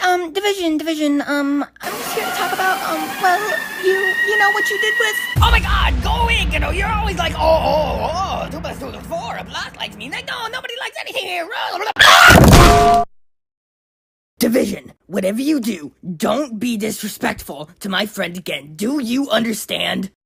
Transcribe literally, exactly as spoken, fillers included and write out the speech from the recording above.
um, Division, Division, um, I'm just here to talk about, um, well, you, you know what you did with... Oh my god, go away, you know, you're always like, oh, oh, oh, two plus two is four, a blast likes me. Like, no, nobody likes anything here. Division, whatever you do, don't be disrespectful to my friend again. Do you understand?